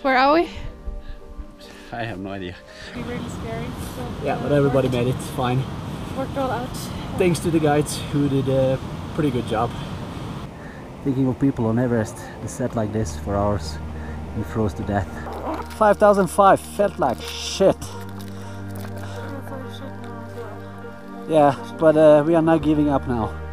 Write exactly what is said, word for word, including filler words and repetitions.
Where are we? I have no idea. It'd be really scary. So yeah, but everybody made it fine. Worked all out. Thanks to the guides who did a pretty good job. Thinking of people on Everest, they sat like this for hours and froze to death. five thousand five felt like shit. Yeah, but uh, we are not giving up now.